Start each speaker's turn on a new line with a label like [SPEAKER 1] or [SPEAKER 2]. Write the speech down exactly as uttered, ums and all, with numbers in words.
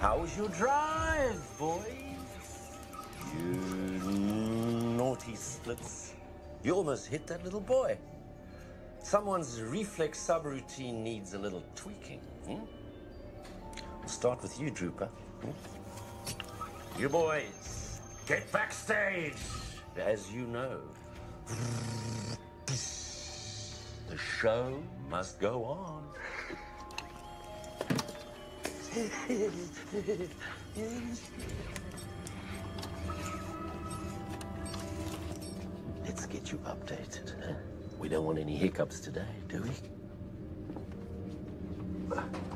[SPEAKER 1] How was your drive, boys? You naughty splits. You almost hit that little boy. Someone's reflex subroutine needs a little tweaking. Hmm? We'll start with you, Drooper. Hmm? You boys, get backstage. As you know, the show must go on. Let's get you updated. Huh? We don't want any hiccups today, do we?